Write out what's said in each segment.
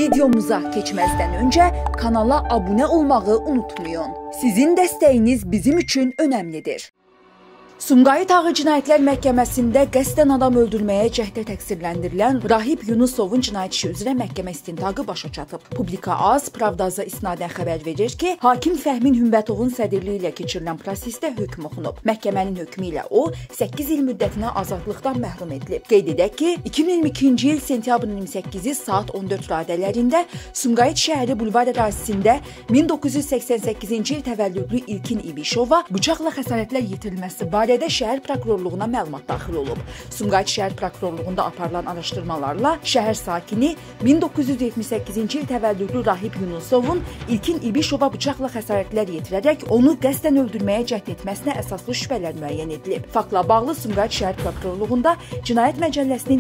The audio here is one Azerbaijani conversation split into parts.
Videomuza keçməzdən öncə kanala abunə olmağı unutmayın. Sizin dəstəyiniz bizim üçün önəmlidir. Sumqayıt Ağır Cinayətlər Məhkəməsində qəsdən adam öldürməyə cəhdə təqsirləndirilən Rahib Yunusovun cinayət işi üzrə məhkəmə istintaqı başa çatıb. Publika AZ, Pravdaza isnadən xəbər verir ki, hakim Fəhmin Hümbətovun sədrliyi ilə keçirilən prosesdə hökm oxunub. Məhkəmənin hökmü ilə o 8 il müddətinə azadlıqdan məhrum edilib. Qeyd edək ki, 2022-ci il sentyabrın 28-i saat 14 radələrində Sumqayıt şəhəri bulvar ərazisində 1988-ci il təvəllüdlü İlkin İbişova bıçaqla xəsarətlər yetirilməsi barədə şəhər prokurorluğuna məlumat daxil olub. Sumqayıt şəhər prokurorluğunda aparılan araşdırmalarla şəhər sakini 1978-ci il təvəllüdlü Rahib Yunusovun İlkin İbişova bıçaqla xəsarətlər yetirərək onu qəsdən öldürməyə cəhd etməsinə əsaslı şübhələr müəyyən edilib. Faktla bağlı Sumqayıt şəhər prokurorluğunda Cinayət Məcəlləsinin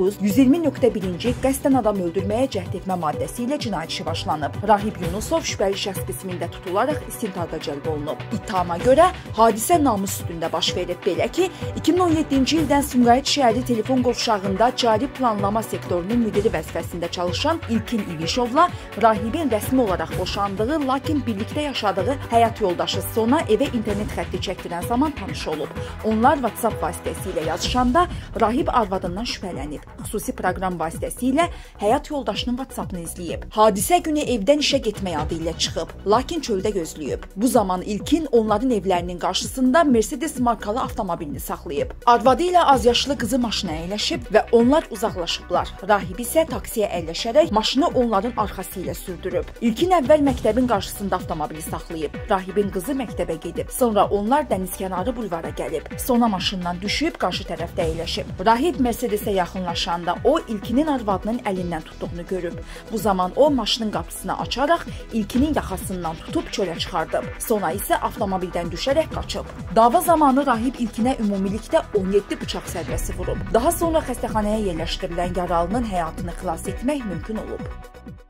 29-120.1-ci qəsdən adam öldürməyə cəhd etmə maddəsi ilə cinayət işi başlanıb. Rahib Yunusov şübhəli şəxs qismində tutularaq istintaqa cəlb olunub. İttihama görə hadisə namus üstündə baş verib. Belə ki, 2017-ci ildən Sumqayıt şəhəri telefon qovşağında cari planlama sektorunun müdiri vəzifəsində çalışan İlkin İbişovla Rahibin rəsmi olaraq boşandığı, lakin birlikdə yaşadığı həyat yoldaşı Sona evə internet xətti çəkdirən zaman tanış olub. Onlar WhatsApp vasitəsilə yazışanda Rahib arvadından şübhələnib. Xüsusi proqram vasitəsilə həyat yoldaşının WhatsAppını izləyib. Hadisə günü evdən işə getmək adı ilə çıxıb, lakin çöldə gözləyib. Bu zaman İlkin onların evlərinin qarşısında Mercedes markalı avtomobilini saxlayıb. Arvadı ilə azyaşlı qızı maşına əyləşib və onlar uzaqlaşıblar. Rahib isə taksiyə əyləşərək maşını onların arxası ilə sürdürüb. İlkin əvvəl məktəbin qarşısında avtomobili saxlayıb. Rahibin qızı məktəbə gedib. Sonra onlar dənizkənarı bulvara gəlib. Sona maşından düşüb qarşı tərəfdə əyləşib. Rahib Mercedesə yaxınlaşanda o İlkinin arvadının əlindən tutduğunu görüb. Bu zaman o maşının qapısını açaraq İlkinin yaxasından tutub çölə çıxardıb. Sona isə avtomobildən düşərək qaçıb. Dava zamanı Rahib İlkinə ümumilikdə 17 bıçaq zərbəsi vurub. Daha sonra xəstəxanaya yerləşdirilən yaralının həyatını xilas etmək mümkün olub.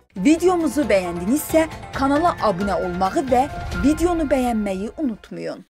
Videomuzu bəyəndinizsə kanala abunə olmağı və videonu bəyənməyi unutmayın.